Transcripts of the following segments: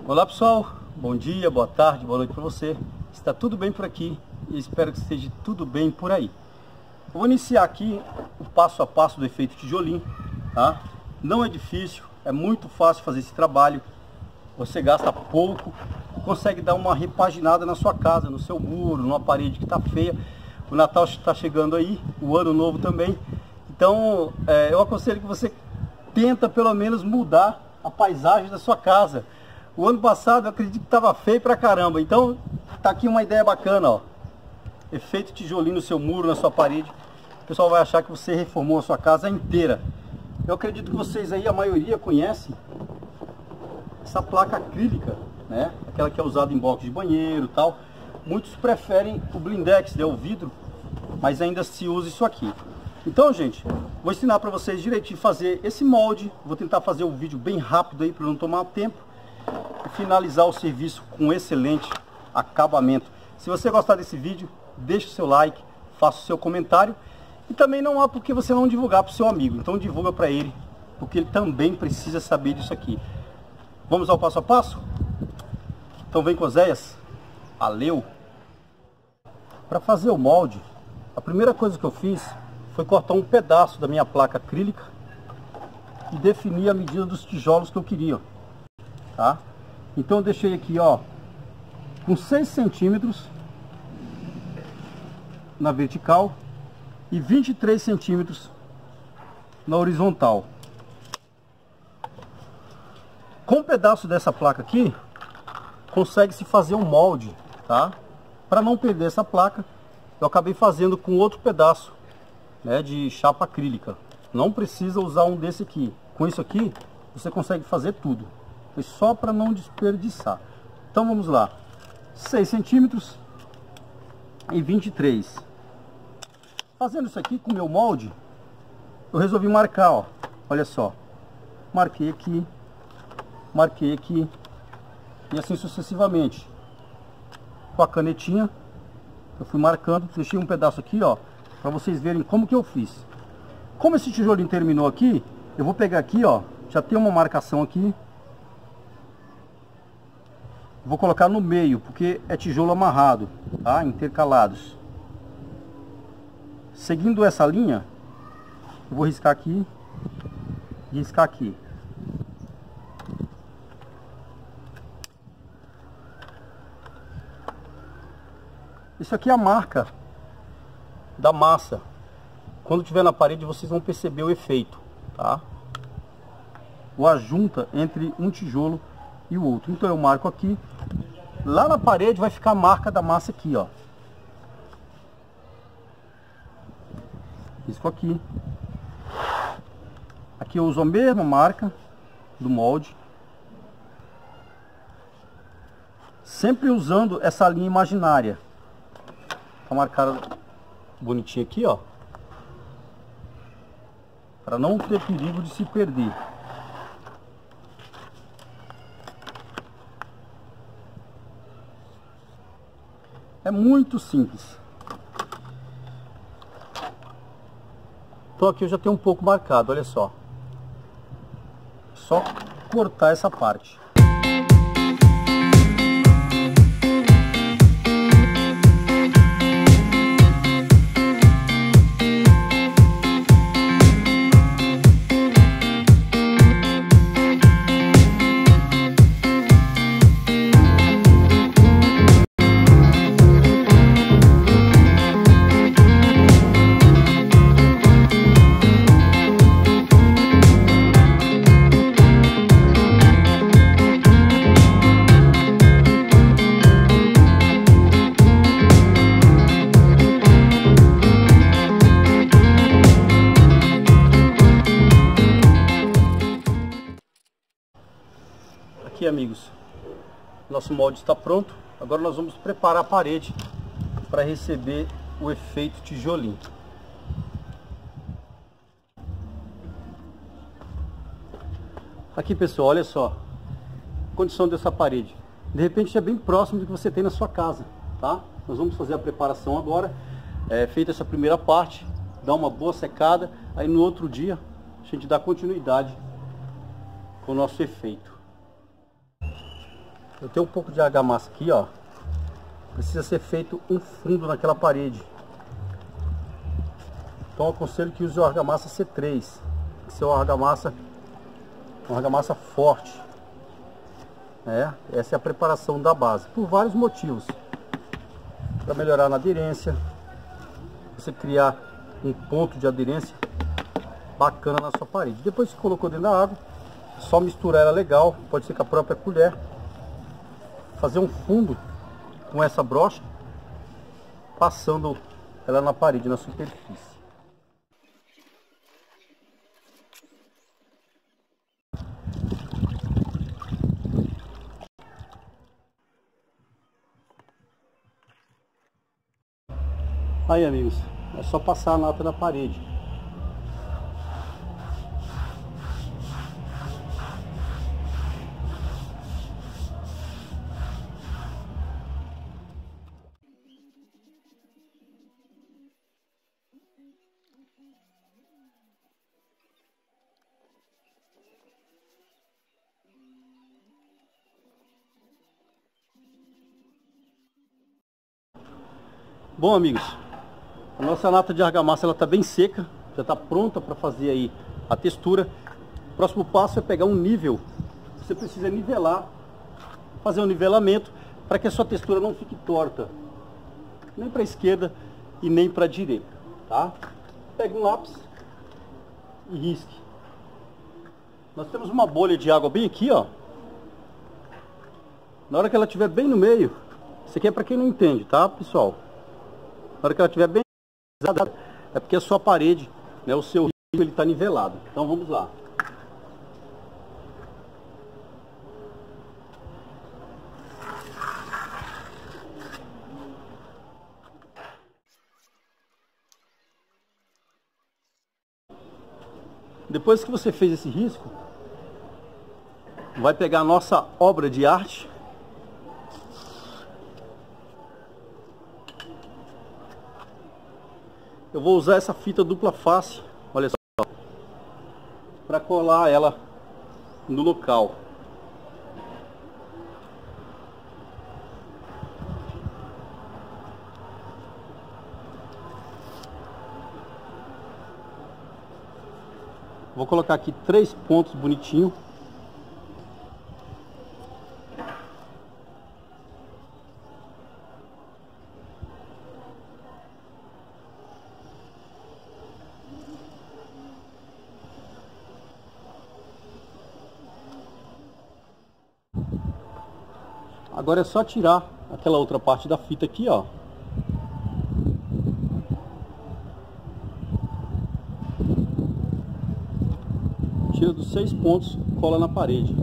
Olá pessoal, bom dia, boa tarde, boa noite para você. Está tudo bem por aqui e espero que esteja tudo bem por aí. Eu vou iniciar aqui o passo a passo do efeito tijolinho, tá? Não é difícil, é muito fácil fazer esse trabalho. Você gasta pouco, consegue dar uma repaginada na sua casa, no seu muro, numa parede que está feia. O Natal está chegando aí, o Ano Novo também. Então eu aconselho que você tenta pelo menos mudar a paisagem da sua casa. O ano passado eu acredito que estava feio pra caramba, então tá aqui uma ideia bacana, ó. Efeito tijolinho no seu muro, na sua parede. O pessoal vai achar que você reformou a sua casa inteira. Eu acredito que vocês aí, a maioria, conhecem essa placa acrílica, né? Aquela que é usada em box de banheiro e tal. Muitos preferem o blindex, né? O vidro, mas ainda se usa isso aqui. Então, gente, vou ensinar para vocês direitinho fazer esse molde. Vou tentar fazer o vídeo bem rápido aí para não tomar tempo. E finalizar o serviço com excelente acabamento. Se você gostar desse vídeo, deixe o seu like, faça o seu comentário. E também não há por que você não divulgar para o seu amigo. Então divulga para ele, porque ele também precisa saber disso aqui. Vamos ao passo a passo? Então vem com Oséias. Valeu! Para fazer o molde, a primeira coisa que eu fiz foi cortar um pedaço da minha placa acrílica e definir a medida dos tijolos que eu queria. Tá? Então eu deixei aqui, ó, com 6 centímetros na vertical e 23 centímetros na horizontal. Com um pedaço dessa placa aqui, consegue-se fazer um molde, tá? Para não perder essa placa, eu acabei fazendo com outro pedaço, né, de chapa acrílica. Não precisa usar um desse aqui. Com isso aqui, você consegue fazer tudo. Foi só para não desperdiçar. Então vamos lá. 6 centímetros e 23. Fazendo isso aqui com o meu molde, eu resolvi marcar, ó. Olha só. Marquei aqui e assim sucessivamente. Com a canetinha, eu fui marcando, deixei um pedaço aqui, ó, para vocês verem como que eu fiz. Como esse tijolinho terminou aqui, eu vou pegar aqui, ó, já tem uma marcação aqui. Vou colocar no meio, porque é tijolo amarrado, tá? Intercalados. Seguindo essa linha, eu vou riscar aqui e riscar aqui. Isso aqui é a marca da massa. Quando tiver na parede, vocês vão perceber o efeito, tá? Ou a junta entre um tijolo e o outro. Então eu marco aqui. Lá na parede vai ficar a marca da massa aqui, ó. Risco aqui. Aqui eu uso a mesma marca do molde. Sempre usando essa linha imaginária. Tá marcada bonitinha aqui, ó. Para não ter perigo de se perder. É muito simples. Então aqui eu já tenho um pouco marcado, olha só. Só cortar essa parte. Aqui, amigos, nosso molde está pronto. Agora nós vamos preparar a parede para receber o efeito tijolinho. Aqui, pessoal, olha só a condição dessa parede. De repente é bem próximo do que você tem na sua casa, tá? Nós vamos fazer a preparação agora. Feita essa primeira parte, dá uma boa secada, aí no outro dia a gente dá continuidade com o nosso efeito. eu tenho um pouco de argamassa aqui, ó. Precisa ser feito um fundo naquela parede. Então eu aconselho que use o argamassa C3. Que ser uma argamassa forte. Essa é a preparação da base, por vários motivos. Para melhorar na aderência, você criar um ponto de aderência bacana na sua parede. Depois que colocou dentro da água, só misturar ela legal, pode ser com a própria colher. Fazer um fundo com essa brocha, passando ela na parede, na superfície. Aí, amigos, é só passar a nata na parede. Bom, amigos, a nossa nata de argamassa ela está bem seca, já está pronta para fazer aí a textura. O próximo passo é pegar um nível. Você precisa nivelar, fazer um nivelamento para que a sua textura não fique torta, nem para a esquerda e nem para a direita, tá? Pegue um lápis e risque. Nós temos uma bolha de água bem aqui, ó. Na hora que ela estiver bem no meio, isso aqui é para quem não entende, tá, pessoal? Na hora que ela estiver bem nivelada, é porque a sua parede, né, o seu risco, ele está nivelado. Então vamos lá. Depois que você fez esse risco, vai pegar a nossa obra de arte. Eu vou usar essa fita dupla face, olha só, para colar ela no local. Vou colocar aqui 3 pontos bonitinho. Agora é só tirar aquela outra parte da fita aqui, ó. Tira dos 6 pontos, cola na parede.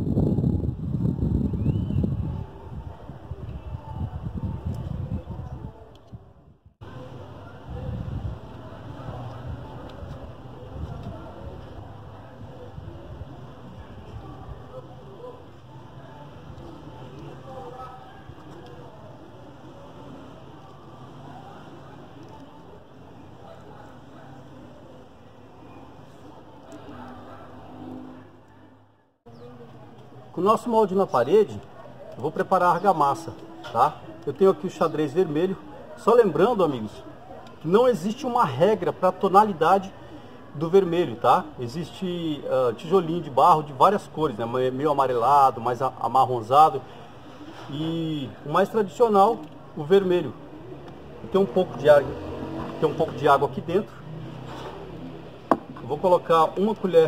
Com o nosso molde na parede, eu vou preparar a argamassa, tá? Eu tenho aqui o xadrez vermelho. Só lembrando, amigos, que não existe uma regra para a tonalidade do vermelho, tá? Existe tijolinho de barro de várias cores, né? Meio amarelado, mais amarronzado. E o mais tradicional, o vermelho. Tem um pouco de água aqui dentro. Eu vou colocar uma colher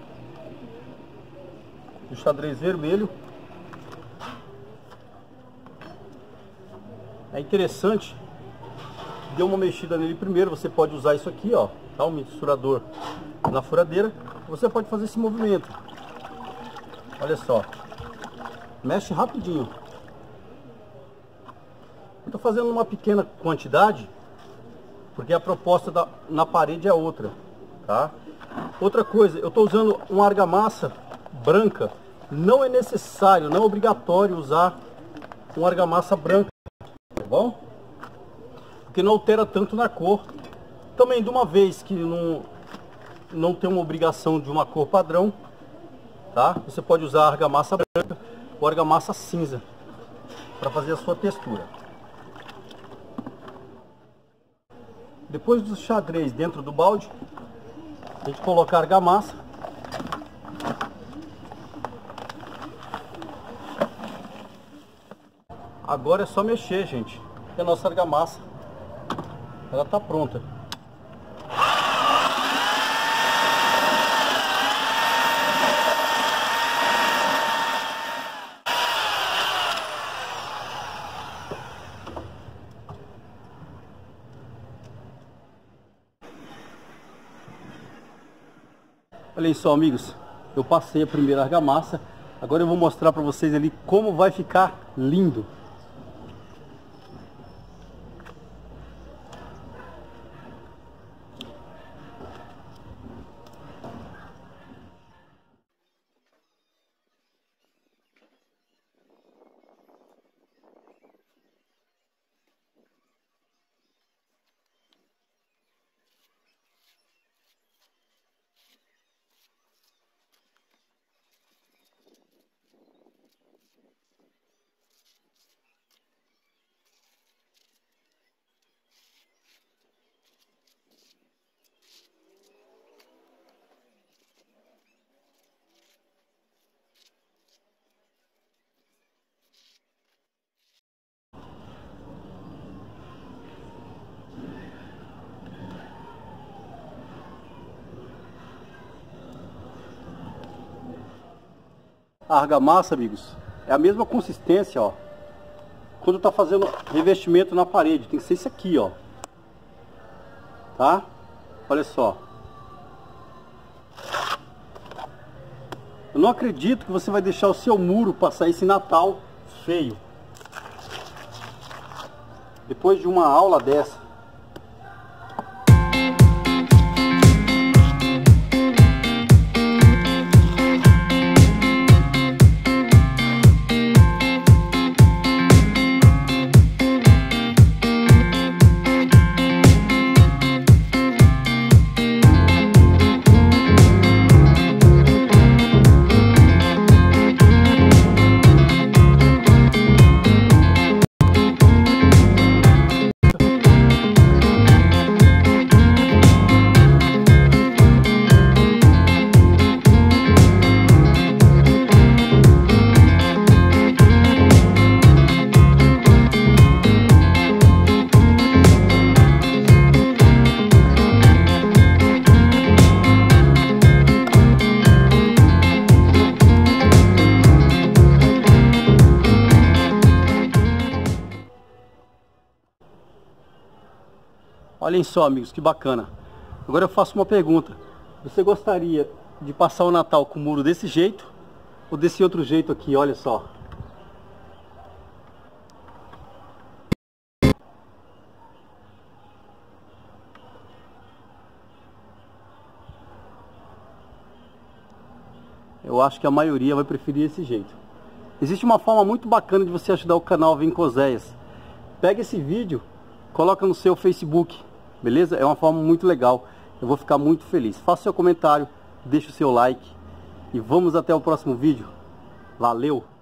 do xadrez vermelho. É interessante, dê uma mexida nele primeiro. Você pode usar isso aqui, ó, tá? Um misturador na furadeira. Você pode fazer esse movimento. Olha só, mexe rapidinho. Eu tô fazendo uma pequena quantidade porque a proposta na parede é outra, tá? Outra coisa, eu tô usando uma argamassa branca. Não é necessário, não é obrigatório usar uma argamassa branca, tá bom? Porque não altera tanto na cor. Também, de uma vez que não tem uma obrigação de uma cor padrão, tá? Você pode usar a argamassa branca o argamassa cinza para fazer a sua textura. Depois do xadrez dentro do balde, a gente coloca a argamassa. Agora é só mexer, gente. E a nossa argamassa, ela tá pronta. Olhem só, amigos, eu passei a primeira argamassa. Agora eu vou mostrar para vocês ali como vai ficar lindo. A argamassa, amigos, é a mesma consistência, ó. Quando tá fazendo revestimento na parede, tem que ser isso aqui, ó. Tá? Olha só. Eu não acredito que você vai deixar o seu muro passar esse Natal feio. Depois de uma aula dessa. Olhem só, amigos, que bacana. Agora eu faço uma pergunta. Você gostaria de passar o Natal com o muro desse jeito ou desse outro jeito aqui? Olha só. Eu acho que a maioria vai preferir esse jeito. Existe uma forma muito bacana de você ajudar o canal Vem Oséias. Pega esse vídeo, coloca no seu Facebook. Beleza? É uma forma muito legal. Eu vou ficar muito feliz. Faça seu comentário, deixe o seu like. E vamos até o próximo vídeo. Valeu!